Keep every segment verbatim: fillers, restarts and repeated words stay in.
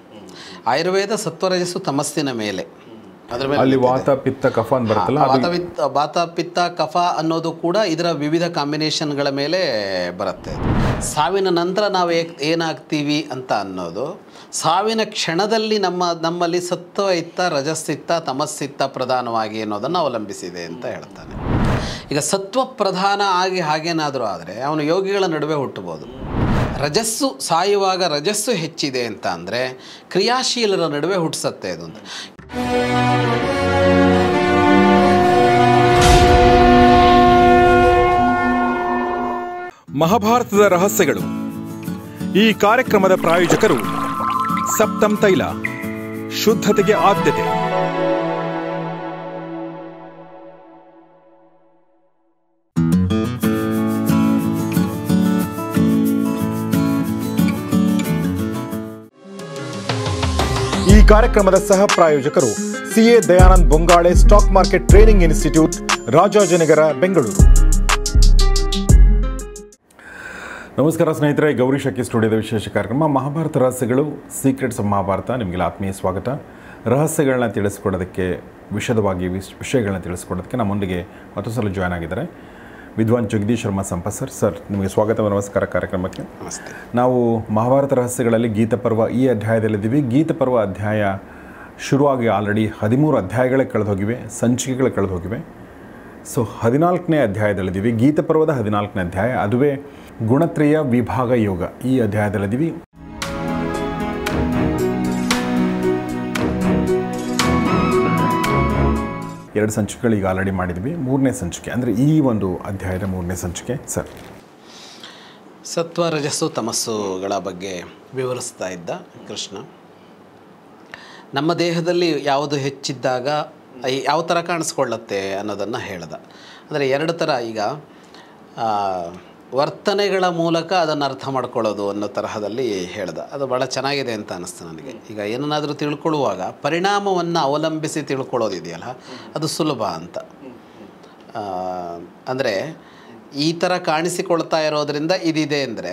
ಆಯುರ್ವೇದ ಸತ್ವರಜಸ್ಸು ತಮಸ್ಸಿನ ಮೇಲೆ, ಅದರ ಮೇಲೆ ಅಲ್ಲಿ ವಾತ ಪಿತ್ತ ಕಫ ಅಂತ ಬರುತ್ತಲ್ಲ, ವಾತ ವಾತ ಪಿತ್ತ ಕಫ ಅನ್ನೋದು ಕೂಡ ಇದರ ವಿವಿಧ ಕಾಂಬಿನೇಷನ್ಗಳ ಮೇಲೆ ಬರುತ್ತೆ. ಸಾವಿನ ನಂತರ ನಾವು ಏನಾಗ್ತೀವಿ ಅಂತ ಅನ್ನೋದು ಸಾವಿನ ಕ್ಷಣದಲ್ಲಿ ನಮ್ಮ ನಮ್ಮಲ್ಲಿ ಸತ್ವ ಇತ್ತ ರಜಸ್ಸಿತ್ತ ತಮಸ್ಸಿತ್ತ ಪ್ರಧಾನವಾಗಿ ಅನ್ನೋದನ್ನು ಅವಲಂಬಿಸಿದೆ ಅಂತ ಹೇಳ್ತಾನೆ. ಈಗ ಸತ್ವ ಪ್ರಧಾನ ಆಗಿ ಹಾಗೇನಾದರೂ ಆದರೆ ಅವನು ಯೋಗಿಗಳ ನಡುವೆ ಹುಟ್ಟಬಹುದು. ರಜಸ್ಸು ಸಾಯುವಾಗ ರಜಸ್ಸು ಹೆಚ್ಚಿದೆ ಅಂತ ಅಂದರೆ ಕ್ರಿಯಾಶೀಲರ ನಡುವೆ ಹುಟ್ಟಿಸತ್ತೆ ಅದು ಅಂತ. ಮಹಾಭಾರತದ ರಹಸ್ಯಗಳು. ಈ ಕಾರ್ಯಕ್ರಮದ ಪ್ರಾಯೋಜಕರು ಸಪ್ತಮ್ ತೈಲ, ಶುದ್ಧತೆಗೆ ಆದ್ಯತೆ. ಈ ಕಾರ್ಯಕ್ರಮದ ಸಹ ಪ್ರಾಯೋಜಕರು CA Dayanand Bongale stock market training institute, Rajajinagar, Bengaluru. ನಮಸ್ಕಾರ ಸ್ನೇಹಿತರೆ, ಗೌರಿ ಶಕ್ಕಿ ಸ್ಟುಡಿಯೋದ ವಿಶೇಷ ಕಾರ್ಯಕ್ರಮ ಮಹಾಭಾರತ ರಹಸ್ಯಗಳು, ಸೀಕ್ರೆಟ್ಸ್ ಆಫ್ ಮಹಾಭಾರತ. ನಿಮಗೆಲ್ಲ ಆತ್ಮೀಯ ಸ್ವಾಗತ. ರಹಸ್ಯಗಳನ್ನ ತಿಳಿಸ್ಕೊಡೋದಕ್ಕೆ, ವಿಶದವಾಗಿ ವಿಷ್ ವಿಷಯಗಳನ್ನ ತಿಳಿಸ್ಕೊಡೋದಕ್ಕೆ ನಮ್ಮೊಂದಿಗೆ ಮತ್ತೊಂದು ಸಲ ಜಾಯ್ನ್ ಆಗಿದ್ದಾರೆ ವಿದ್ವಾನ್ ಜಗದೀಶ್ ಶರ್ಮಾ ಸಂಪ ಸರ್. ಸರ್ ನಿಮಗೆ ಸ್ವಾಗತ, ನಮಸ್ಕಾರ ಕಾರ್ಯಕ್ರಮಕ್ಕೆ. ನಮಸ್ತೆ. ನಾವು ಮಹಾಭಾರತ ರಹಸ್ಯಗಳಲ್ಲಿ ಗೀತಪರ್ವ ಈ ಅಧ್ಯಾಯದಲ್ಲಿದ್ದೀವಿ. ಗೀತಪರ್ವ ಅಧ್ಯಾಯ ಶುರುವಾಗಿ ಆಲ್ರೆಡಿ ಹದಿಮೂರು ಅಧ್ಯಾಯಗಳೇ ಕಳೆದು ಹೋಗಿವೆ, ಸಂಚಿಕೆಗಳು ಕಳೆದು ಹೋಗಿವೆ. ಸೊ ಹದಿನಾಲ್ಕನೇ ಅಧ್ಯಾಯದಲ್ಲಿದ್ದೀವಿ, ಗೀತಪರ್ವದ ಹದಿನಾಲ್ಕನೇ ಅಧ್ಯಾಯ, ಅದುವೇ ಗುಣತ್ರಯ ವಿಭಾಗ ಯೋಗ. ಈ ಅಧ್ಯಾಯದಲ್ಲಿದ್ದೀವಿ. ಎರಡು ಸಂಚಿಕೆಗಳು ಈಗ ಆಲ್ರೆಡಿ ಮಾಡಿದ್ವಿ. ಮೂರನೇ ಸಂಚಿಕೆ ಅಂದರೆ ಈ ಒಂದು ಅಧ್ಯಾಯದ ಮೂರನೇ ಸಂಚಿಕೆ. ಸರ್, ಸತ್ವ ರಜಸ್ಸು ತಮಸ್ಸುಗಳ ಬಗ್ಗೆ ವಿವರಿಸ್ತಾ ಇದ್ದ ಕೃಷ್ಣ. ನಮ್ಮ ದೇಹದಲ್ಲಿ ಯಾವುದು ಹೆಚ್ಚಿದ್ದಾಗ ಯಾವ ಥರ ಕಾಣಿಸ್ಕೊಳ್ಳುತ್ತೆ ಅನ್ನೋದನ್ನು ಹೇಳ್ದ. ಅಂದರೆ ಎರಡು ಥರ, ಈಗ ವರ್ತನೆಗಳ ಮೂಲಕ ಅದನ್ನು ಅರ್ಥ ಮಾಡ್ಕೊಳ್ಳೋದು ಅನ್ನೋ ತರಹದಲ್ಲಿ ಹೇಳ್ದ. ಅದು ಭಾಳ ಚೆನ್ನಾಗಿದೆ ಅಂತ ಅನ್ನಿಸ್ತು ನನಗೆ. ಈಗ ಏನನ್ನಾದರೂ ತಿಳ್ಕೊಳ್ಳುವಾಗ ಪರಿಣಾಮವನ್ನು ಅವಲಂಬಿಸಿ ತಿಳ್ಕೊಳ್ಳೋದಿದೆಯಲ್ಲ, ಅದು ಸುಲಭ ಅಂತ. ಅಂದರೆ ಈ ಥರ ಕಾಣಿಸಿಕೊಳ್ತಾ ಇರೋದರಿಂದ ಇದಿದೆ ಅಂದರೆ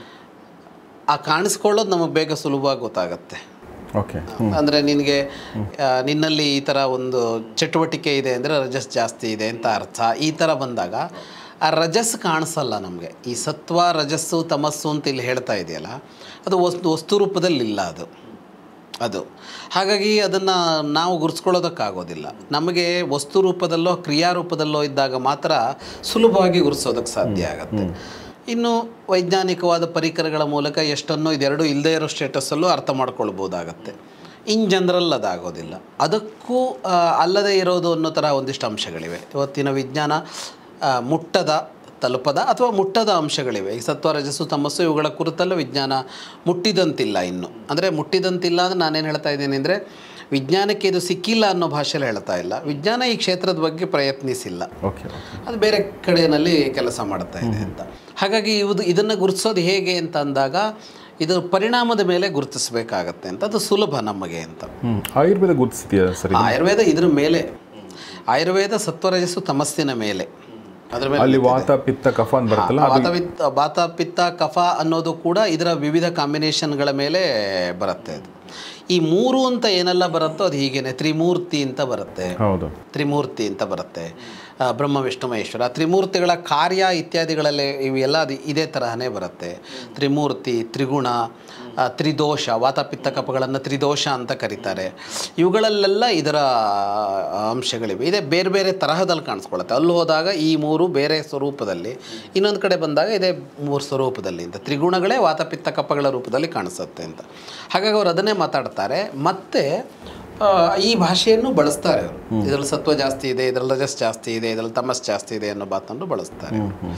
ಆ ಕಾಣಿಸ್ಕೊಳ್ಳೋದು ನಮಗೆ ಬೇಗ ಸುಲಭವಾಗಿ ಗೊತ್ತಾಗುತ್ತೆ. ಓಕೆ. ಅಂದರೆ ನಿನಗೆ ನಿನ್ನಲ್ಲಿ ಈ ಥರ ಒಂದು ಚಟುವಟಿಕೆ ಇದೆ ಅಂದರೆ ರಜಸ್ ಜಾಸ್ತಿ ಇದೆ ಅಂತ ಅರ್ಥ. ಈ ಥರ ಬಂದಾಗ ಆ ರಜಸ್ ಕಾಣಿಸಲ್ಲ ನಮಗೆ. ಈ ಸತ್ವ ರಜಸ್ಸು ತಮಸ್ಸು ಅಂತ ಇಲ್ಲಿ ಹೇಳ್ತಾ ಇದೆಯಲ್ಲ, ಅದು ವಸ್ತು ವಸ್ತು ರೂಪದಲ್ಲಿಲ್ಲ ಅದು ಅದು ಹಾಗಾಗಿ ಅದನ್ನು ನಾವು ಗುರುಸ್ಕೊಳ್ಳೋದಕ್ಕಾಗೋದಿಲ್ಲ. ನಮಗೆ ವಸ್ತು ರೂಪದಲ್ಲೋ ಕ್ರಿಯಾರೂಪದಲ್ಲೋ ಇದ್ದಾಗ ಮಾತ್ರ ಸುಲಭವಾಗಿ ಗುರುಸೋದಕ್ಕೆ ಸಾಧ್ಯ ಆಗುತ್ತೆ. ಇನ್ನು ವೈಜ್ಞಾನಿಕವಾದ ಪರಿಕರಗಳ ಮೂಲಕ ಎಷ್ಟನ್ನೋ ಇದೆರಡು ಇಲ್ಲದೇ ಇರೋ ಸ್ಟೇಟಸ್ಸಲ್ಲೂ ಅರ್ಥ ಮಾಡ್ಕೊಳ್ಬೋದಾಗತ್ತೆ. In general ಅದಾಗೋದಿಲ್ಲ. ಅದಕ್ಕೂ ಅಲ್ಲದೇ ಇರೋದು ಅನ್ನೋ ಥರ ಒಂದಿಷ್ಟು ಅಂಶಗಳಿವೆ. ಇವತ್ತಿನ ವಿಜ್ಞಾನ ಮುಟ್ಟದ ತಲುಪದ ಅಥವಾ ಮುಟ್ಟದ ಅಂಶಗಳಿವೆ. ಈ ಸತ್ವ ರಜಸ್ಸು ತಮಸ್ಸು ಇವುಗಳ ಕುರಿತಲ್ಲ ವಿಜ್ಞಾನ ಮುಟ್ಟಿದಂತಿಲ್ಲ ಇನ್ನು. ಅಂದರೆ ಮುಟ್ಟಿದಂತಿಲ್ಲ ಅಂದರೆ ನಾನೇನು ಹೇಳ್ತಾ ಇದ್ದೀನಿ ಅಂದರೆ ವಿಜ್ಞಾನಕ್ಕೆ ಇದು ಸಿಕ್ಕಿಲ್ಲ ಅನ್ನೋ ಭಾಷೆಯಲ್ಲಿ ಹೇಳ್ತಾ ಇಲ್ಲ. ವಿಜ್ಞಾನ ಈ ಕ್ಷೇತ್ರದ ಬಗ್ಗೆ ಪ್ರಯತ್ನಿಸಿಲ್ಲ, ಓಕೆ, ಅದು ಬೇರೆ ಕಡೆಯಲ್ಲಿ ಕೆಲಸ ಮಾಡ್ತಾ ಇದೆ ಅಂತ. ಹಾಗಾಗಿ ಇದು ಇದನ್ನು ಗುರುತಿಸೋದು ಹೇಗೆ ಅಂತ ಅಂದಾಗ ಇದು ಪರಿಣಾಮದ ಮೇಲೆ ಗುರುತಿಸಬೇಕಾಗತ್ತೆ ಅಂತ. ಅದು ಸುಲಭ ನಮಗೆ ಅಂತ. ಆಯುರ್ವೇದ ಗುರುತಿಸ್ತೀಯಾ ಸರಿ? ಆಯುರ್ವೇದ ಇದ್ರ ಮೇಲೆ, ಆಯುರ್ವೇದ ಸತ್ವರಜಸ್ಸು ತಮಸ್ಸಿನ ಮೇಲೆ, ಅದರ ಮೇಲೆ ಅಲ್ಲಿ ವಾತ ಪಿತ್ತ ಕಫ ಅಂತ ಬರುತ್ತಲ್ಲ, ವಾತ ಪಿತ್ತ ವಾತ ಪಿತ್ತ ಕಫ ಅನ್ನೋದು ಕೂಡ ಇದರ ವಿವಿಧ ಕಾಂಬಿನೇಷನ್ಗಳ ಮೇಲೆ ಬರುತ್ತೆ. ಅದು ಈ ಮೂರು ಅಂತ ಏನೆಲ್ಲ ಬರುತ್ತೋ ಅದು ಹೀಗೇನೆ ತ್ರಿಮೂರ್ತಿ ಅಂತ ಬರುತ್ತೆ. ಹೌದು, ತ್ರಿಮೂರ್ತಿ ಅಂತ ಬರುತ್ತೆ. ಬ್ರಹ್ಮ ವಿಷ್ಣು ಮಹೇಶ್ವರ ತ್ರಿಮೂರ್ತಿಗಳ ಕಾರ್ಯ ಇತ್ಯಾದಿಗಳಲ್ಲಿ ಇವೆಲ್ಲ ಅದು ಇದೇ ತರಹನೇ ಬರುತ್ತೆ. ತ್ರಿಮೂರ್ತಿ, ತ್ರಿಗುಣ, ತ್ರಿದೋಷ, ವಾತಪಿತ್ತ ಕಫಗಳನ್ನು ತ್ರಿದೋಷ ಅಂತ ಕರೀತಾರೆ. ಇವುಗಳಲ್ಲೆಲ್ಲ ಇದರ ಅಂಶಗಳಿವೆ. ಇದೇ ಬೇರೆ ಬೇರೆ ತರಹದಲ್ಲಿ ಕಾಣಿಸ್ಕೊಳ್ಳುತ್ತೆ. ಅಲ್ಲಿ ಹೋದಾಗ ಈ ಮೂರು ಬೇರೆ ಸ್ವರೂಪದಲ್ಲಿ, ಇನ್ನೊಂದು ಕಡೆ ಬಂದಾಗ ಇದೇ ಮೂರು ಸ್ವರೂಪದಲ್ಲಿ ಅಂತ. ತ್ರಿಗುಣಗಳೇ ವಾತಪಿತ್ತ ಕಫಗಳ ರೂಪದಲ್ಲಿ ಕಾಣಿಸುತ್ತೆ ಅಂತ. ಹಾಗಾಗಿ ಅವರು ಅದನ್ನೇ ಮಾತಾಡ್ತಾರೆ. ಮತ್ತು ಈ ಭಾಷೆಯನ್ನು ಬಳಸ್ತಾರೆ ಅವರು. ಇದರಲ್ಲಿ ಸತ್ವ ಜಾಸ್ತಿ ಇದೆ, ಇದರಲ್ಲಿ ರಜಸ್ ಜಾಸ್ತಿ ಇದೆ, ಇದರಲ್ಲಿ ತಮಸ್ ಜಾಸ್ತಿ ಇದೆ ಅನ್ನೋ ಮಾತನ್ನು ಬಳಸ್ತಾರೆ.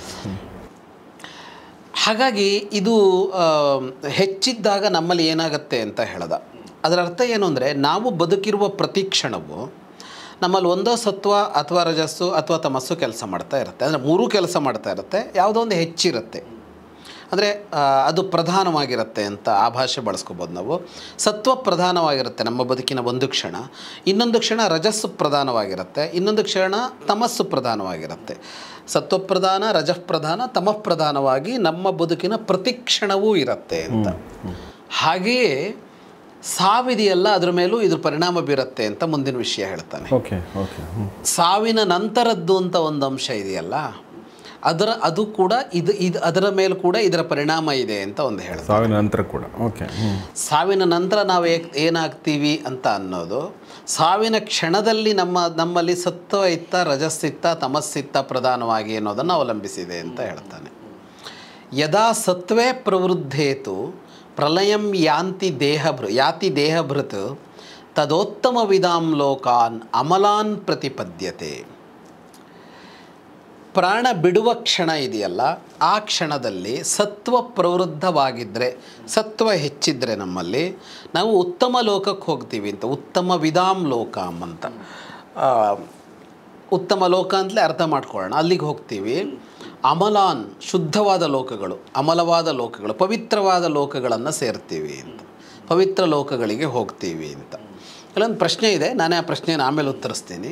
ಹಾಗಾಗಿ ಇದು ಹೆಚ್ಚಿದ್ದಾಗ ನಮ್ಮಲ್ಲಿ ಏನಾಗುತ್ತೆ ಅಂತ ಹೇಳ್ದ. ಅದರ ಅರ್ಥ ಏನು ಅಂದರೆ ನಾವು ಬದುಕಿರುವ ಪ್ರತಿ ಕ್ಷಣವು ನಮ್ಮಲ್ಲಿ ಒಂದೋ ಸತ್ವ ಅಥವಾ ರಜಸ್ಸು ಅಥವಾ ತಮಸ್ಸು ಕೆಲಸ ಮಾಡ್ತಾ ಇರುತ್ತೆ. ಅಂದರೆ ಮೂರೂ ಕೆಲಸ ಮಾಡ್ತಾ ಇರುತ್ತೆ. ಯಾವುದೋ ಒಂದು ಹೆಚ್ಚಿರುತ್ತೆ ಅಂದರೆ ಅದು ಪ್ರಧಾನವಾಗಿರುತ್ತೆ ಅಂತ ಆ ಭಾಷೆ ಬಳಸ್ಕೋಬೋದು ನಾವು. ಸತ್ವ ಪ್ರಧಾನವಾಗಿರುತ್ತೆ ನಮ್ಮ ಬದುಕಿನ ಒಂದು ಕ್ಷಣ, ಇನ್ನೊಂದು ಕ್ಷಣ ರಜಸ್ಸು ಪ್ರಧಾನವಾಗಿರುತ್ತೆ, ಇನ್ನೊಂದು ಕ್ಷಣ ತಮಸ್ಸು ಪ್ರಧಾನವಾಗಿರುತ್ತೆ. ಸತ್ವಪ್ರಧಾನ, ರಜಃಪ್ರಧಾನ, ತಮಃಪ್ರಧಾನವಾಗಿ ನಮ್ಮ ಬದುಕಿನ ಪ್ರತಿ ಕ್ಷಣವೂ ಇರುತ್ತೆ ಅಂತ. ಹಾಗೆಯೇ ಸಾವಿದೆಯಲ್ಲ ಅದ್ರ ಮೇಲೂ ಇದ್ರ ಪರಿಣಾಮ ಬೀರುತ್ತೆ ಅಂತ ಮುಂದಿನ ವಿಷಯ ಹೇಳ್ತಾನೆ. ಓಕೆ ಓಕೆ ಸಾವಿನ ನಂತರದ್ದು ಅಂತ ಒಂದು ಅಂಶ ಇದೆಯಲ್ಲ, ಅದರ ಅದು ಕೂಡ ಇದು ಇದು ಅದರ ಮೇಲೂ ಕೂಡ ಇದರ ಪರಿಣಾಮ ಇದೆ ಅಂತ ಒಂದು ಹೇಳ್ತಾರೆ. ಸಾವಿನ ನಂತರ ಕೂಡ ಓಕೆ ಸಾವಿನ ನಂತರ ನಾವು ಏನಾಗ್ತೀವಿ ಅಂತ ಅನ್ನೋದು ಸಾವಿನ ಕ್ಷಣದಲ್ಲಿ ನಮ್ಮ ನಮ್ಮಲ್ಲಿ ಸತ್ವ ಇತ್ತ, ರಜಸ್ಸಿತ್ತ, ತಮಸ್ಸಿತ್ತ ಪ್ರಧಾನವಾಗಿ ಅನ್ನೋದನ್ನು ಅವಲಂಬಿಸಿದೆ ಅಂತ ಹೇಳ್ತಾನೆ. ಯದಾ ಸತ್ವೇ ಪ್ರವೃದ್ಧೇತು ಪ್ರಲಯಂ ಯಾಂತಿ ದೇಹಭೃ ಯಾತಿ ದೇಹಭೃತ್ ತದೋತ್ತಮ ವಿಧಾಂ ಲೋಕಾನ್ ಅಮಲಾನ್ ಪ್ರತಿಪದ್ಯತೆ. ಪ್ರಾಣ ಬಿಡುವ ಕ್ಷಣ ಇದೆಯಲ್ಲ, ಆ ಕ್ಷಣದಲ್ಲಿ ಸತ್ವ ಪ್ರವೃದ್ಧವಾಗಿದ್ದರೆ, ಸತ್ವ ಹೆಚ್ಚಿದ್ರೆ ನಮ್ಮಲ್ಲಿ ನಾವು ಉತ್ತಮ ಲೋಕಕ್ಕೆ ಹೋಗ್ತೀವಿ ಅಂತ. ಉತ್ತಮ ವಿಧಾಂ ಲೋಕಾಂ ಅಂತ, ಉತ್ತಮ ಲೋಕ ಅಂತಲೇ ಅರ್ಥ ಮಾಡ್ಕೊಳ್ಳೋಣ. ಅಲ್ಲಿಗೆ ಹೋಗ್ತೀವಿ. ಅಮಲಾನ್ ಶುದ್ಧವಾದ ಲೋಕಗಳು, ಅಮಲವಾದ ಲೋಕಗಳು, ಪವಿತ್ರವಾದ ಲೋಕಗಳನ್ನು ಸೇರ್ತೀವಿ ಅಂತ, ಪವಿತ್ರ ಲೋಕಗಳಿಗೆ ಹೋಗ್ತೀವಿ ಅಂತ. ಇಲ್ಲೊಂದು ಪ್ರಶ್ನೆ ಇದೆ, ನಾನೇ ಆ ಪ್ರಶ್ನೆಯನ್ನು ಆಮೇಲೆ ಉತ್ತರಿಸ್ತೀನಿ.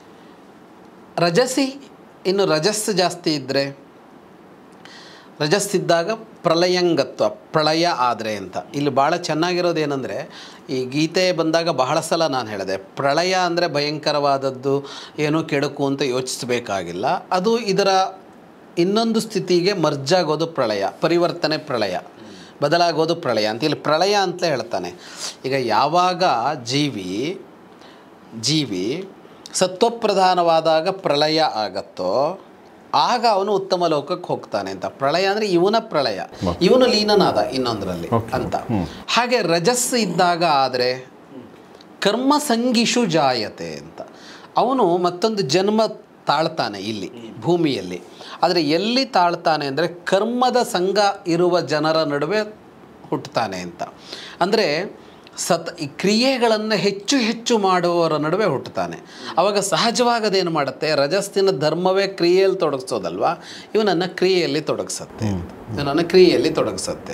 ರಜಸಿ ಇನ್ನು ರಜಸ್ಸು ಜಾಸ್ತಿ ಇದ್ದರೆ, ರಜಸ್ಸಿದ್ದಾಗ ಪ್ರಳಯಂಗತ್ವ, ಪ್ರಳಯ ಆದರೆ ಅಂತ. ಇಲ್ಲಿ ಭಾಳ ಚೆನ್ನಾಗಿರೋದು ಏನಂದರೆ, ಈ ಗೀತೆ ಬಂದಾಗ ಬಹಳ ಸಲ ನಾನು ಹೇಳಿದೆ, ಪ್ರಳಯ ಅಂದರೆ ಭಯಂಕರವಾದದ್ದು, ಏನೋ ಕೆಡುಕು ಅಂತ ಯೋಚಿಸಬೇಕಾಗಿಲ್ಲ. ಅದು ಇದರ ಇನ್ನೊಂದು ಸ್ಥಿತಿಗೆ ಮರ್ಜಾಗೋದು ಪ್ರಳಯ, ಪರಿವರ್ತನೆ ಪ್ರಳಯ, ಬದಲಾಗೋದು ಪ್ರಳಯ ಅಂತ. ಇಲ್ಲಿ ಪ್ರಳಯ ಅಂತಲೇ ಹೇಳ್ತಾನೆ. ಈಗ ಯಾವಾಗ ಜೀವಿ ಜೀವಿ ಸತ್ವಪ್ರಧಾನವಾದಾಗ ಪ್ರಳಯ ಆಗತ್ತೋ ಆಗ ಅವನು ಉತ್ತಮ ಲೋಕಕ್ಕೆ ಹೋಗ್ತಾನೆ ಅಂತ. ಪ್ರಳಯ ಅಂದರೆ ಇವನ ಪ್ರಳಯ, ಇವನು ಲೀನನಾದ ಇನ್ನೊಂದರಲ್ಲಿ ಅಂತ. ಹಾಗೆ ರಜಸ್ಸು ಇದ್ದಾಗ ಆದರೆ ಕರ್ಮ ಸಂಗಿಷು ಜಾಯತೆ ಅಂತ, ಅವನು ಮತ್ತೊಂದು ಜನ್ಮ ತಾಳ್ತಾನೆ ಇಲ್ಲಿ ಭೂಮಿಯಲ್ಲಿ. ಆದರೆ ಎಲ್ಲಿ ತಾಳ್ತಾನೆ ಅಂದರೆ ಕರ್ಮದ ಸಂಘ ಇರುವ ಜನರ ನಡುವೆ ಹುಟ್ಟುತ್ತಾನೆ ಅಂತ. ಅಂದರೆ ಸತ್ ಈ ಕ್ರಿಯೆಗಳನ್ನು ಹೆಚ್ಚು ಹೆಚ್ಚು ಮಾಡುವವರ ನಡುವೆ ಹುಟ್ಟುತ್ತಾನೆ. ಆವಾಗ ಸಹಜವಾಗದೇನು ಮಾಡುತ್ತೆ, ರಜಸ್ಸಿನ ಧರ್ಮವೇ ಕ್ರಿಯೆಯಲ್ಲಿ ತೊಡಗಿಸೋದಲ್ವ, ಇವನನ್ನು ಕ್ರಿಯೆಯಲ್ಲಿ ತೊಡಗಿಸುತ್ತೆ ಇವನನ್ನು ಕ್ರಿಯೆಯಲ್ಲಿ ತೊಡಗಿಸುತ್ತೆ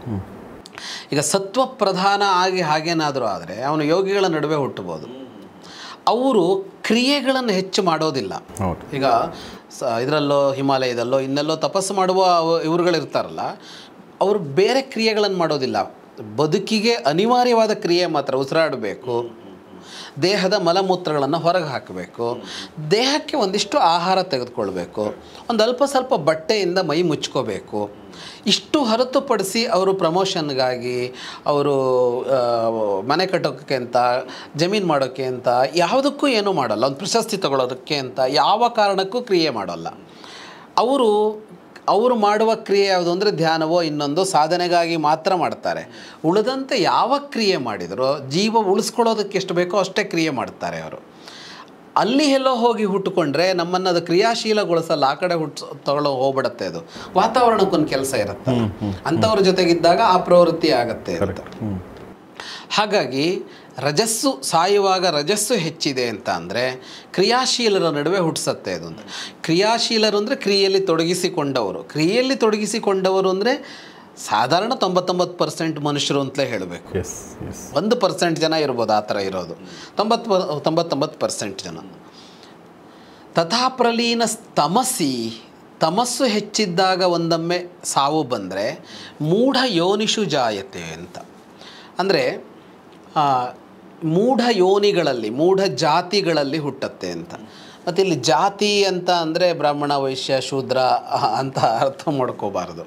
ಈಗ ಸತ್ವ ಪ್ರಧಾನ ಆಗಿ ಹಾಗೇನಾದರೂ ಆದರೆ ಅವನು ಯೋಗಿಗಳ ನಡುವೆ ಹುಟ್ಟಬೋದು. ಅವರು ಕ್ರಿಯೆಗಳನ್ನು ಹೆಚ್ಚು ಮಾಡೋದಿಲ್ಲ. ಈಗ ಸ ಇದರಲ್ಲೋ ಹಿಮಾಲಯದಲ್ಲೋ ಇನ್ನೆಲ್ಲೋ ತಪಸ್ಸು ಮಾಡುವ ಇವ್ರುಗಳಿರ್ತಾರಲ್ಲ, ಅವರು ಬೇರೆ ಕ್ರಿಯೆಗಳನ್ನು ಮಾಡೋದಿಲ್ಲ. ಬದುಕಿಗೆ ಅನಿವಾರ್ಯವಾದ ಕ್ರಿಯೆ ಮಾತ್ರ, ಉಸಿರಾಡಬೇಕು, ದೇಹದ ಮಲಮೂತ್ರಗಳನ್ನು ಹೊರಗೆ ಹಾಕಬೇಕು, ದೇಹಕ್ಕೆ ಒಂದಿಷ್ಟು ಆಹಾರ ತೆಗೆದುಕೊಳ್ಬೇಕು, ಒಂದು ಅಲ್ಪ ಸ್ವಲ್ಪ ಬಟ್ಟೆಯಿಂದ ಮೈ ಮುಚ್ಕೋಬೇಕು. ಇಷ್ಟು ಹೊರತುಪಡಿಸಿ ಅವರು ಪ್ರಮೋಷನ್ಗಾಗಿ, ಅವರು ಮನೆ ಕಟ್ಟೋಕ್ಕೆ ಅಂತ, ಜಮೀನು ಮಾಡೋಕ್ಕೆ ಅಂತ ಯಾವುದಕ್ಕೂ ಏನೂ ಮಾಡೋಲ್ಲ. ಒಂದು ಪ್ರಶಸ್ತಿ ತಗೊಳ್ಳೋದಕ್ಕೆ ಅಂತ ಯಾವ ಕಾರಣಕ್ಕೂ ಕ್ರಿಯೆ ಮಾಡೋಲ್ಲ. ಅವರು ಅವರು ಮಾಡುವ ಕ್ರಿಯೆ ಯಾವುದು ಅಂದರೆ ಧ್ಯಾನವೋ ಇನ್ನೊಂದು ಸಾಧನೆಗಾಗಿ ಮಾತ್ರ ಮಾಡ್ತಾರೆ. ಉಳಿದಂತೆ ಯಾವ ಕ್ರಿಯೆ ಮಾಡಿದರೂ ಜೀವ ಉಳಿಸ್ಕೊಳ್ಳೋದಕ್ಕೆ ಎಷ್ಟು ಬೇಕೋ ಅಷ್ಟೇ ಕ್ರಿಯೆ ಮಾಡ್ತಾರೆ ಅವರು. ಅಲ್ಲಿ ಎಲ್ಲೋ ಹೋಗಿ ಹುಟ್ಟುಕೊಂಡ್ರೆ ನಮ್ಮನ್ನು ಅದು ಕ್ರಿಯಾಶೀಲಗೊಳಿಸಲ್ಲ, ಆ ಕಡೆ ಹುಟ್ಟು ತಗೊಳ್ಳೋ ಹೋಗ್ಬಿಡುತ್ತೆ. ಅದು ವಾತಾವರಣಕ್ಕೊಂದು ಕೆಲಸ ಇರುತ್ತೆ, ಅಂಥವ್ರ ಜೊತೆಗಿದ್ದಾಗ ಆ ಪ್ರವೃತ್ತಿ ಆಗತ್ತೆ ಅಂತ. ಹಾಗಾಗಿ ರಜಸ್ಸು ಸಾಯುವಾಗ ರಜಸ್ಸು ಹೆಚ್ಚಿದೆ ಅಂತ ಅಂದರೆ ಕ್ರಿಯಾಶೀಲರ ನಡುವೆ ಹುಟ್ಟಿಸತ್ತೆ ಅದು ಅಂತ. ಕ್ರಿಯಾಶೀಲರು ಅಂದರೆ ಕ್ರಿಯೆಯಲ್ಲಿ ತೊಡಗಿಸಿಕೊಂಡವರು. ಕ್ರಿಯೆಯಲ್ಲಿ ತೊಡಗಿಸಿಕೊಂಡವರು ಅಂದರೆ ಸಾಧಾರಣ ತೊಂಬತ್ತೊಂಬತ್ತು ಪರ್ಸೆಂಟ್ ಮನುಷ್ಯರು ಅಂತಲೇ ಹೇಳಬೇಕು. ಒಂದು ಪರ್ಸೆಂಟ್ ಜನ ಇರ್ಬೋದು ಆ ಥರ ಇರೋದು, ತೊಂಬತ್ತು ತೊಂಬತ್ತೊಂಬತ್ತು ಪರ್ಸೆಂಟ್ ಜನ. ತಥಾ ಪ್ರಲೀನ ತಮಸ್ಸಿ, ತಮಸ್ಸು ಹೆಚ್ಚಿದ್ದಾಗ ಒಂದೊಮ್ಮೆ ಸಾವು ಬಂದರೆ ಮೂಢ ಯೋನಿಷು ಜಾಯತೆ ಅಂತ. ಅಂದರೆ ಮೂಢ ಯೋನಿಗಳಲ್ಲಿ, ಮೂಢ ಜಾತಿಗಳಲ್ಲಿ ಹುಟ್ಟತ್ತೆ ಅಂತ. ಮತ್ತು ಇಲ್ಲಿ ಜಾತಿ ಅಂತ ಅಂದರೆ ಬ್ರಾಹ್ಮಣ, ವೈಶ್ಯ, ಶೂದ್ರ ಅಂತ ಅರ್ಥ ಮಾಡ್ಕೋಬಾರ್ದು.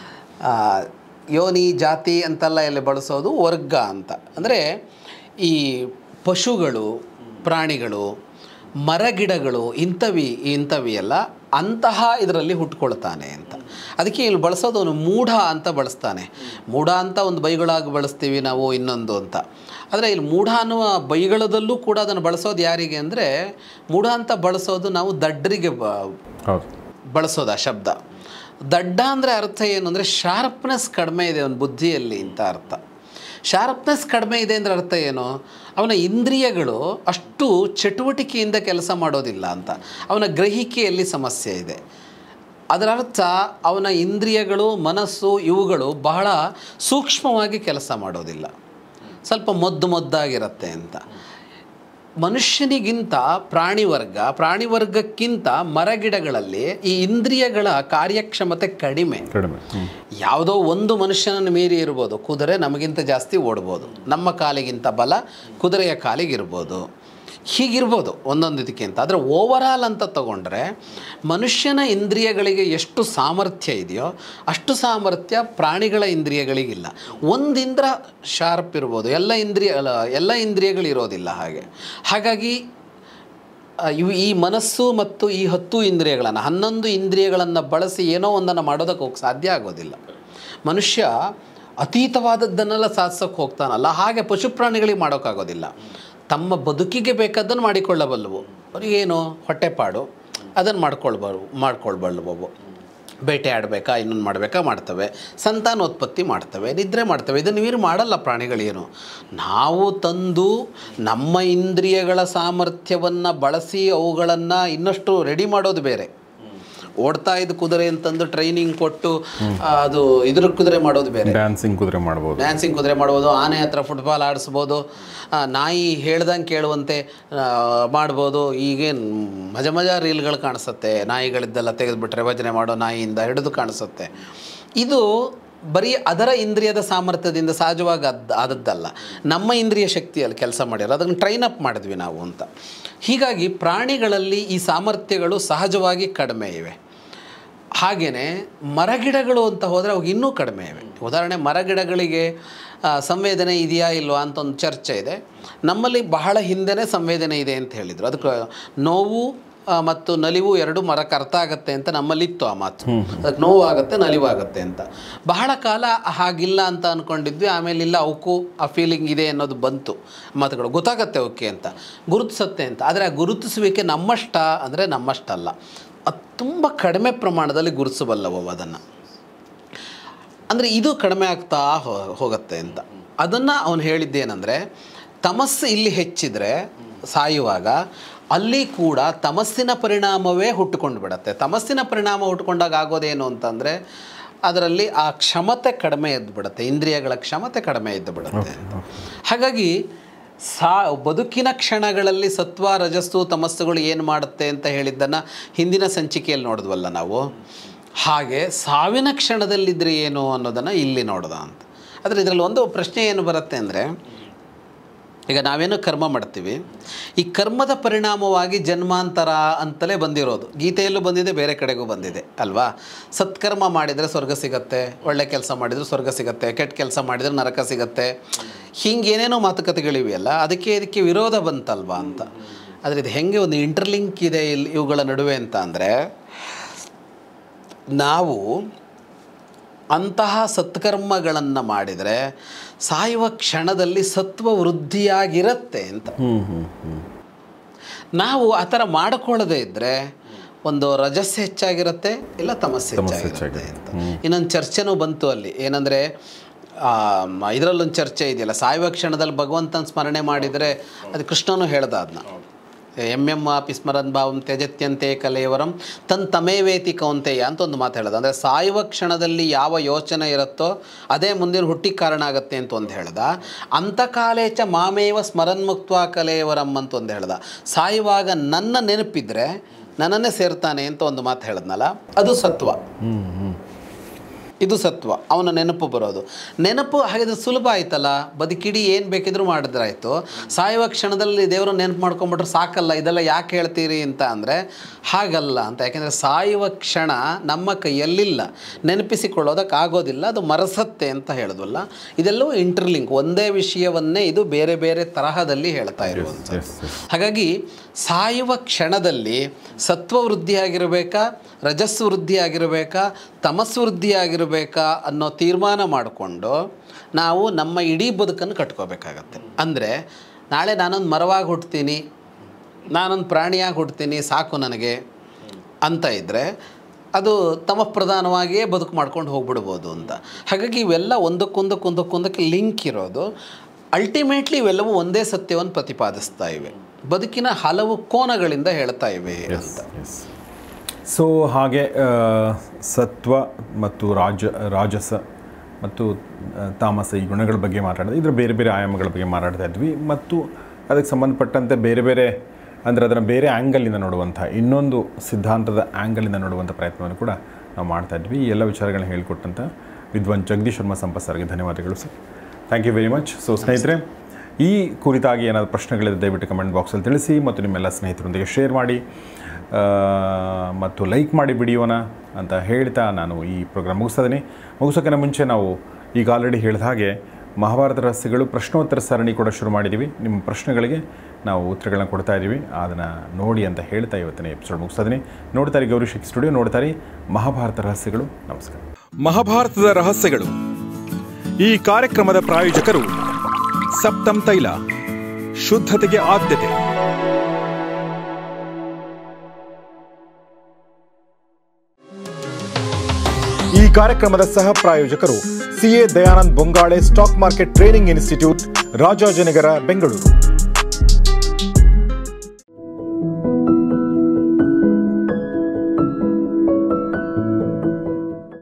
ಯೋನಿ ಜಾತಿ ಅಂತೆಲ್ಲ ಇಲ್ಲಿ ಬಳಸೋದು ವರ್ಗ ಅಂತ. ಅಂದರೆ ಈ ಪಶುಗಳು, ಪ್ರಾಣಿಗಳು, ಮರಗಿಡಗಳು ಇಂಥವಿ ಇಂಥವಿ ಎಲ್ಲ ಅಂತಹ ಇದರಲ್ಲಿ ಹುಟ್ಕೊಳ್ತಾನೆ ಅಂತ. ಅದಕ್ಕೆ ಇಲ್ಲಿ ಬಳಸೋದು ಅವನು ಮೂಢ ಅಂತ ಬಳಸ್ತಾನೆ. ಮೂಢ ಅಂತ ಒಂದು ಬೈಗಳಾಗಿ ಬಳಸ್ತೀವಿ ನಾವು, ಇನ್ನೊಂದು ಅಂತ. ಆದರೆ ಇಲ್ಲಿ ಮೂಢ ಅನ್ನುವ ಬೈಗಳದಲ್ಲೂ ಕೂಡ ಅದನ್ನು ಬಳಸೋದು ಯಾರಿಗೆ ಅಂದರೆ, ಮೂಢ ಅಂತ ಬಳಸೋದು ನಾವು ದಡ್ಡರಿಗೆ ಬ ಬಳಸೋದು ಆ ಶಬ್ದ. ದಡ್ಡ ಅಂದರೆ ಅರ್ಥ ಏನು ಅಂದರೆ ಶಾರ್ಪ್ನೆಸ್ ಕಡಿಮೆ ಇದೆ ಅವನ ಬುದ್ಧಿಯಲ್ಲಿ ಅಂತ ಅರ್ಥ. ಶಾರ್ಪ್ನೆಸ್ ಕಡಿಮೆ ಇದೆ ಅಂದರೆ ಅರ್ಥ ಏನು, ಅವನ ಇಂದ್ರಿಯಗಳು ಅಷ್ಟು ಚಟುವಟಿಕೆಯಿಂದ ಕೆಲಸ ಮಾಡೋದಿಲ್ಲ ಅಂತ, ಅವನ ಗ್ರಹಿಕೆಯಲ್ಲಿ ಸಮಸ್ಯೆ ಇದೆ. ಅದರ ಅರ್ಥ ಅವನ ಇಂದ್ರಿಯಗಳು, ಮನಸ್ಸು ಇವುಗಳು ಬಹಳ ಸೂಕ್ಷ್ಮವಾಗಿ ಕೆಲಸ ಮಾಡೋದಿಲ್ಲ, ಸ್ವಲ್ಪ ಮೊದ್ದು ಮೊದ್ದಾಗಿರುತ್ತೆ ಅಂತ. ಮನುಷ್ಯನಿಗಿಂತ ಪ್ರಾಣಿ ವರ್ಗ ಪ್ರಾಣಿ ವರ್ಗಕ್ಕಿಂತ ಮರಗಿಡಗಳಲ್ಲಿ ಈ ಇಂದ್ರಿಯಗಳ ಕಾರ್ಯಕ್ಷಮತೆ ಕಡಿಮೆ ಕಡಿಮೆ ಯಾವುದೋ ಒಂದು ಮನುಷ್ಯನನ್ನು ಮೀರಿ ಇರ್ಬೋದು. ಕುದುರೆ ನಮಗಿಂತ ಜಾಸ್ತಿ ಓಡ್ಬೋದು, ನಮ್ಮ ಕಾಲಿಗಿಂತ ಬಲ ಕುದುರೆಯ ಕಾಲಿಗಿರ್ಬೋದು, ಹೀಗಿರ್ಬೋದು ಒಂದೊಂದು ಇದಕ್ಕಿಂತ. ಆದರೆ ಓವರಾಲ್ ಅಂತ ತಗೊಂಡ್ರೆ ಮನುಷ್ಯನ ಇಂದ್ರಿಯಗಳಿಗೆ ಎಷ್ಟು ಸಾಮರ್ಥ್ಯ ಇದೆಯೋ ಅಷ್ಟು ಸಾಮರ್ಥ್ಯ ಪ್ರಾಣಿಗಳ ಇಂದ್ರಿಯಗಳಿಗಿಲ್ಲ. ಒಂದು ಇಂದ್ರ ಶಾರ್ಪ್ ಇರ್ಬೋದು, ಎಲ್ಲ ಇಂದ್ರಿಯ ಎಲ್ಲ ಇಂದ್ರಿಯಗಳಿರೋದಿಲ್ಲ ಹಾಗೆ. ಹಾಗಾಗಿ ಇವು ಈ ಮನಸ್ಸು ಮತ್ತು ಈ ಹತ್ತು ಇಂದ್ರಿಯಗಳನ್ನು ಹನ್ನೊಂದು ಇಂದ್ರಿಯಗಳನ್ನು ಬಳಸಿ ಏನೋ ಒಂದನ್ನು ಮಾಡೋದಕ್ಕೆ ಹೋಗಿ ಸಾಧ್ಯ ಆಗೋದಿಲ್ಲ. ಮನುಷ್ಯ ಅತೀತವಾದದ್ದನ್ನೆಲ್ಲ ಸಾಧಿಸೋಕ್ಕೆ ಹೋಗ್ತಾನಲ್ಲ, ಹಾಗೆ ಪಶು ಪ್ರಾಣಿಗಳಿಗೆ ಮಾಡೋಕ್ಕಾಗೋದಿಲ್ಲ. ತಮ್ಮ ಬದುಕಿಗೆ ಬೇಕಾದ್ದನ್ನು ಮಾಡಿಕೊಳ್ಳಬಲ್ಲವು. ಅವರಿಗೇನು ಹೊಟ್ಟೆಪಾಡು ಅದನ್ನು ಮಾಡ್ಕೊಳ್ಬಾರು ಮಾಡ್ಕೊಳ್ಬಲ್ಲವು ಬೇಟೆ ಆಡಬೇಕಾ ಇನ್ನೊಂದು ಮಾಡಬೇಕಾ ಮಾಡ್ತವೆ, ಸಂತಾನೋತ್ಪತ್ತಿ ಮಾಡ್ತವೆ, ನಿದ್ರೆ ಮಾಡ್ತವೆ. ಇದನ್ನು ಇವರು ಮಾಡಲ್ಲ ಪ್ರಾಣಿಗಳೇನು. ನಾವು ತಂದು ನಮ್ಮ ಇಂದ್ರಿಯಗಳ ಸಾಮರ್ಥ್ಯವನ್ನು ಬಳಸಿ ಅವುಗಳನ್ನು ಇನ್ನಷ್ಟು ರೆಡಿ ಮಾಡೋದು ಬೇರೆ. ಓಡ್ತಾ ಇದ್ದ ಕುದುರೆ ಅಂತಂದು ಟ್ರೈನಿಂಗ್ ಕೊಟ್ಟು ಅದು ಇದ್ರ ಕುದುರೆ ಮಾಡೋದು ಬೇರೆ. ಡ್ಯಾನ್ಸಿಂಗ್ ಕುದುರೆ ಮಾಡ್ಬೋದು ಡ್ಯಾನ್ಸಿಂಗ್ ಕುದುರೆ ಮಾಡ್ಬೋದು, ಆನೆ ಹತ್ರ ಫುಟ್ಬಾಲ್ ಆಡಿಸ್ಬೋದು, ನಾಯಿ ಹೇಳ್ದಂಗೆ ಕೇಳುವಂತೆ ಮಾಡ್ಬೋದು. ಈಗೇನು ಮಜಾ ಮಜಾ ರೀಲ್ಗಳು ಕಾಣಿಸುತ್ತೆ, ನಾಯಿಗಳಿದ್ದೆಲ್ಲ ತೆಗೆದುಬಿಟ್ರೆ ಭಜನೆ ಮಾಡೋ ನಾಯಿಯಿಂದ ಹಿಡಿದು ಕಾಣಿಸುತ್ತೆ. ಇದು ಬರೀ ಅದರ ಇಂದ್ರಿಯದ ಸಾಮರ್ಥ್ಯದಿಂದ ಸಹಜವಾಗಿ ಅದು ಆದದ್ದಲ್ಲ, ನಮ್ಮ ಇಂದ್ರಿಯ ಶಕ್ತಿಯಲ್ಲಿ ಕೆಲಸ ಮಾಡಿರೋ ಅದನ್ನು ಟ್ರೈನ್ ಅಪ್ ಮಾಡಿದ್ವಿ ನಾವು ಅಂತ. ಹೀಗಾಗಿ ಪ್ರಾಣಿಗಳಲ್ಲಿ ಈ ಸಾಮರ್ಥ್ಯಗಳು ಸಹಜವಾಗಿ ಕಡಿಮೆ ಇವೆ. ಹಾಗೆಯೇ ಮರಗಿಡಗಳು ಅಂತ ಹೋದರೆ ಅವಾಗ ಇನ್ನೂ ಕಡಿಮೆ ಇವೆ. ಉದಾಹರಣೆ, ಮರಗಿಡಗಳಿಗೆ ಸಂವೇದನೆ ಇದೆಯಾ ಇಲ್ವಾ ಅಂತ ಒಂದು ಚರ್ಚೆ ಇದೆ. ನಮ್ಮಲ್ಲಿ ಬಹಳ ಹಿಂದೆನೇ ಸಂವೇದನೆ ಇದೆ ಅಂತ ಹೇಳಿದರು. ಅದಕ್ಕೆ ನೋವು ಮತ್ತು ನಲಿವು ಎರಡು ಮರಕ್ಕೆ ಅರ್ಥ ಆಗುತ್ತೆ ಅಂತ ನಮ್ಮಲ್ಲಿತ್ತು ಆ ಮಾತು. ಅದಕ್ಕೆ ನೋವು ಆಗುತ್ತೆ ನಲಿವಾಗುತ್ತೆ ಅಂತ. ಬಹಳ ಕಾಲ ಹಾಗಿಲ್ಲ ಅಂತ ಅಂದ್ಕೊಂಡಿದ್ವಿ. ಆಮೇಲೆ ಇಲ್ಲ, ಅವಕ್ಕೂ ಆ ಫೀಲಿಂಗ್ ಇದೆ ಅನ್ನೋದು ಬಂತು, ಮಾತುಗಳು ಗೊತ್ತಾಗತ್ತೆ ಅವಕ್ಕೆ ಅಂತ, ಗುರುತಿಸುತ್ತೆ ಅಂತ. ಆದರೆ ಆ ಗುರುತಿಸುವಿಕೆ ನಮ್ಮಷ್ಟ ಅಂದರೆ ನಮ್ಮಷ್ಟಲ್ಲ, ಅದು ತುಂಬ ಕಡಿಮೆ ಪ್ರಮಾಣದಲ್ಲಿ ಗುರುತಿಸಬಲ್ಲವು ಅದನ್ನು. ಅಂದರೆ ಇದು ಕಡಿಮೆ ಆಗ್ತಾ ಹೋ ಹೋಗುತ್ತೆ ಅಂತ. ಅದನ್ನು ಅವನು ಹೇಳಿದ್ದೇನೆಂದರೆ, ತಮಸ್ಸು ಇಲ್ಲಿ ಹೆಚ್ಚಿದರೆ ಸಾಯುವಾಗ ಅಲ್ಲಿ ಕೂಡ ತಮಸ್ಸಿನ ಪರಿಣಾಮವೇ ಹುಟ್ಟುಕೊಂಡು ಬಿಡುತ್ತೆ. ತಮಸ್ಸಿನ ಪರಿಣಾಮ ಹುಟ್ಟುಕೊಂಡಾಗ ಆಗೋದೇನು ಅಂತಂದರೆ ಅದರಲ್ಲಿ ಆ ಕ್ಷಮತೆ ಕಡಿಮೆ ಎದ್ದು ಬಿಡುತ್ತೆ, ಇಂದ್ರಿಯಗಳ ಕ್ಷಮತೆ ಕಡಿಮೆ ಎದ್ದು ಬಿಡುತ್ತೆ ಅಂತ. ಹಾಗಾಗಿ ಸಾ ಬದುಕಿನ ಕ್ಷಣಗಳಲ್ಲಿ ಸತ್ವ ರಜಸ್ಸು ತಮಸ್ಸುಗಳು ಏನು ಮಾಡುತ್ತೆ ಅಂತ ಹೇಳಿದ್ದನ್ನು ಹಿಂದಿನ ಸಂಚಿಕೆಯಲ್ಲಿ ನೋಡಿದ್ವಲ್ಲ ನಾವು. ಹಾಗೆ ಸಾವಿನ ಕ್ಷಣದಲ್ಲಿದ್ದರೆ ಏನು ಅನ್ನೋದನ್ನು ಇಲ್ಲಿ ನೋಡ್ದ ಅಂತ. ಆದರೆ ಇದರಲ್ಲಿ ಒಂದು ಪ್ರಶ್ನೆ ಏನು ಬರುತ್ತೆ ಅಂದರೆ, ಈಗ ನಾವೇನೋ ಕರ್ಮ ಮಾಡ್ತೀವಿ, ಈ ಕರ್ಮದ ಪರಿಣಾಮವಾಗಿ ಜನ್ಮಾಂತರ ಅಂತಲೇ ಬಂದಿರೋದು. ಗೀತೆಯಲ್ಲೂ ಬಂದಿದೆ, ಬೇರೆ ಕಡೆಗೂ ಬಂದಿದೆ ಅಲ್ವಾ. ಸತ್ಕರ್ಮ ಮಾಡಿದರೆ ಸ್ವರ್ಗ ಸಿಗತ್ತೆ, ಒಳ್ಳೆ ಕೆಲಸ ಮಾಡಿದರೆ ಸ್ವರ್ಗ ಸಿಗತ್ತೆ, ಕೆಟ್ಟ ಕೆಲಸ ಮಾಡಿದರೆ ನರಕ ಸಿಗತ್ತೆ, ಹೀಗೇನೇನೋ ಮಾತುಕತೆಗಳಿವೆಯಲ್ಲ. ಅದಕ್ಕೆ ಇದಕ್ಕೆ ವಿರೋಧ ಬಂತಲ್ವಾ ಅಂತ. ಆದರೆ ಇದು ಹೆಂಗೆ ಒಂದು ಇಂಟರ್ಲಿಂಕ್ ಇದೆ ಇಲ್ಲಿ ಇವುಗಳ ನಡುವೆ ಅಂತ ಅಂದರೆ, ನಾವು ಅಂತಹ ಸತ್ಕರ್ಮಗಳನ್ನು ಮಾಡಿದರೆ ಸಾಯುವ ಕ್ಷಣದಲ್ಲಿ ಸತ್ವ ವೃದ್ಧಿಯಾಗಿರುತ್ತೆ ಅಂತ. ನಾವು ಆ ಥರ ಮಾಡಿಕೊಳ್ಳದೆ ಇದ್ದರೆ ಒಂದು ರಜಸ್ಸು ಹೆಚ್ಚಾಗಿರುತ್ತೆ, ಇಲ್ಲ ತಮಸ್ಸು ಹೆಚ್ಚಾಗಿರುತ್ತೆ ಅಂತ. ಇನ್ನೊಂದು ಚರ್ಚೆನೂ ಬಂತು ಅಲ್ಲಿ, ಏನಂದರೆ ಇದರಲ್ಲೊಂದು ಚರ್ಚೆ ಇದೆಯಲ್ಲ, ಸಾಯುವ ಕ್ಷಣದಲ್ಲಿ ಭಗವಂತನ ಸ್ಮರಣೆ ಮಾಡಿದರೆ, ಅದು ಕೃಷ್ಣನೂ ಹೇಳ್ದ ಅದನ್ನ, ಎಂ ಎಂ ಆಪಿ ಸ್ಮರನ್ ಭಾವಂ ತ್ಯಜತ್ಯಂತೆ ಕಲೇವರಂ ತನ್ ತಮೇವೇತಿ ಕೌಂತೆಯ ಅಂತ ಒಂದು ಮಾತು ಹೇಳೋದು. ಅಂದರೆ ಸಾಯುವ ಕ್ಷಣದಲ್ಲಿ ಯಾವ ಯೋಚನೆ ಇರುತ್ತೋ ಅದೇ ಮುಂದಿನ ಹುಟ್ಟಿಗೆ ಕಾರಣ ಆಗುತ್ತೆ ಅಂತ ಒಂದು ಹೇಳ್ದ. ಅಂತಕಾಲೇಚ ಮಾಮೇವ ಸ್ಮರನ್ ಮುಕ್ತ್ವಾ ಕಲೇವರಂ ಅಂತ ಒಂದು ಹೇಳ್ದ. ಸಾಯುವಾಗ ನನ್ನ ನೆನಪಿದ್ರೆ ನನ್ನನ್ನೇ ಸೇರ್ತಾನೆ ಅಂತ ಒಂದು ಮಾತು ಹೇಳಿದ್ನಲ್ಲ, ಅದು ಸತ್ವ. ಇದು ಸತ್ವ, ಅವನ ನೆನಪು ಬರೋದು. ನೆನಪು ಹಾಗಿದ್ರೆ ಸುಲಭ ಆಯ್ತಲ್ಲ, ಬದುಕಿಡಿ ಏನು ಬೇಕಿದ್ರೂ ಮಾಡಿದ್ರಾಯ್ತು. ಸಾಯುವ ಕ್ಷಣದಲ್ಲಿ ದೇವರು ನೆನಪು ಮಾಡ್ಕೊಂಬಿಟ್ರೆ ಸಾಕಲ್ಲ, ಇದೆಲ್ಲ ಯಾಕೆ ಹೇಳ್ತೀರಿ ಅಂತ ಅಂದರೆ ಹಾಗಲ್ಲ ಅಂತ. ಯಾಕೆಂದರೆ ಸಾಯುವ ಕ್ಷಣ ನಮ್ಮ ಕೈಯಲ್ಲಿಲ್ಲ, ನೆನಪಿಸಿಕೊಳ್ಳೋದಕ್ಕೆ ಆಗೋದಿಲ್ಲ, ಅದು ಮರೆಸತ್ತೆ ಅಂತ ಹೇಳಿದ್ವಲ್ಲ. ಇದೆಲ್ಲವೂ ಇಂಟರ್ಲಿಂಕ್, ಒಂದೇ ವಿಷಯವನ್ನೇ ಇದು ಬೇರೆ ಬೇರೆ ತರಹದಲ್ಲಿ ಹೇಳ್ತಾ ಇರುವಂಥದ್ದು. ಹಾಗಾಗಿ ಸಾಯುವ ಕ್ಷಣದಲ್ಲಿ ಸತ್ವ ವೃದ್ಧಿಯಾಗಿರಬೇಕಾ, ರಜಸ್ಸು ವೃದ್ಧಿಯಾಗಿರಬೇಕಾ, ತಮಸ್ಸು ವೃದ್ಧಿಯಾಗಿರಬೇಕಾ ಅನ್ನೋ ತೀರ್ಮಾನ ಮಾಡಿಕೊಂಡು ನಾವು ನಮ್ಮ ಇಡೀ ಬದುಕನ್ನು ಕಟ್ಕೋಬೇಕಾಗತ್ತೆ. ಅಂದರೆ ನಾಳೆ ನಾನೊಂದು ಮರವಾಗಿ ಹುಟ್ತೀನಿ, ನಾನೊಂದು ಪ್ರಾಣಿಯಾಗಿ ಹುಟ್ತೀನಿ, ಸಾಕು ನನಗೆ ಅಂತ ಇದ್ದರೆ ಅದು ತಮ ಪ್ರಧಾನವಾಗಿಯೇ ಬದುಕು ಮಾಡ್ಕೊಂಡು ಹೋಗ್ಬಿಡ್ಬೋದು ಅಂತ. ಹಾಗಾಗಿ ಇವೆಲ್ಲ ಒಂದಕ್ಕೊಂದಕ್ಕೊಂದಕ್ಕೊಂದಕ್ಕೆ ಲಿಂಕ್ ಇರೋದು. ಅಲ್ಟಿಮೇಟ್ಲಿ ಇವೆಲ್ಲವೂ ಒಂದೇ ಸತ್ಯವನ್ನು ಪ್ರತಿಪಾದಿಸ್ತಾ ಇವೆ, ಬದುಕಿನ ಹಲವು ಕೋನಗಳಿಂದ ಹೇಳ್ತಾ ಇವೆ ಅಂತ. ಸೊ ಹಾಗೆ ಸತ್ವ ಮತ್ತು ರಾಜ ರಾಜಸ ಮತ್ತು ತಾಮಸ ಈ ಗುಣಗಳ ಬಗ್ಗೆ ಮಾತಾಡಿದೆ. ಇದರ ಬೇರೆ ಬೇರೆ ಆಯಾಮಗಳ ಬಗ್ಗೆ ಮಾತಾಡ್ತಾ ಇದ್ವಿ. ಮತ್ತು ಅದಕ್ಕೆ ಸಂಬಂಧಪಟ್ಟಂತೆ ಬೇರೆ ಬೇರೆ ಅಂದರೆ ಅದನ್ನು ಬೇರೆ ಆ್ಯಂಗಲಿಂದ ನೋಡುವಂಥ ಇನ್ನೊಂದು ಸಿದ್ಧಾಂತದ ಆ್ಯಂಗಲಿಂದ ನೋಡುವಂಥ ಪ್ರಯತ್ನವನ್ನು ಕೂಡ ನಾವು ಮಾಡ್ತಾ ಇದ್ವಿ. ಈ ಎಲ್ಲ ವಿಚಾರಗಳನ್ನ ಹೇಳಿಕೊಟ್ಟಂಥ ವಿದ್ವಾನ್ ಜಗದೀಶ್ ಶರ್ಮಾ ಸಂಪತ್ ಸರ್ಗೆ ಧನ್ಯವಾದಗಳು sir. Thank you very much. So ಸ್ನೇಹಿತರೆ, ಈ ಕುರಿತಾಗಿ ಏನಾದರೂ ಪ್ರಶ್ನೆಗಳಿದೆ ದಯವಿಟ್ಟು ಕಮೆಂಟ್ ಬಾಕ್ಸಲ್ಲಿ ತಿಳಿಸಿ ಮತ್ತು ನಿಮ್ಮೆಲ್ಲ ಸ್ನೇಹಿತರೊಂದಿಗೆ ಶೇರ್ ಮಾಡಿ ಮತ್ತು ಲೈಕ್ ಮಾಡಿ ವಿಡಿಯೋನ ಅಂತ ಹೇಳ್ತಾ ನಾನು ಈ ಪ್ರೋಗ್ರಾಮ್ ಮುಗಿಸ್ತಿದ್ದೀನಿ. ಮುಗಿಸೋಕ್ಕಿಂತ ಮುಂಚೆ ನಾವು ಈಗ ಆಲ್ರೆಡಿ ಹೇಳಿದ ಹಾಗೆ ಮಹಾಭಾರತ ರಹಸ್ಯಗಳು ಪ್ರಶ್ನೋತ್ತರ ಸರಣಿ ಕೂಡ ಶುರು ಮಾಡಿದ್ದೀವಿ. ನಿಮ್ಮ ಪ್ರಶ್ನೆಗಳಿಗೆ ನಾವು ಉತ್ತರಗಳನ್ನ ಕೊಡ್ತಾ ಇದ್ದೀವಿ, ಅದನ್ನು ನೋಡಿ ಅಂತ ಹೇಳ್ತಾ ಇವತ್ತಿನ ಎಪಿಸೋಡ್ ಮುಗಿಸ್ತಿದ್ದೀನಿ. ನೋಡ್ತಾರೆ ಗೌರಿ ಶಕ್ಕಿ ಸ್ಟುಡಿಯೋ, ನೋಡ್ತಾರೆ ಮಹಾಭಾರತ ರಹಸ್ಯಗಳು. ನಮಸ್ಕಾರ. ಮಹಾಭಾರತದ ರಹಸ್ಯಗಳು ಈ ಕಾರ್ಯಕ್ರಮದ ಪ್ರಾಯೋಜಕರು ಸಪ್ತಮ್ ತೈಲ, ಶುದ್ಧತೆಗೆ ಆದ್ಯತೆ. ಈ ಕಾರ್ಯಕ್ರಮದ ಸಹ ಪ್ರಾಯೋಜಕರು CA Dayanand Bongale stock market training institute, Rajajinagar, Bengaluru.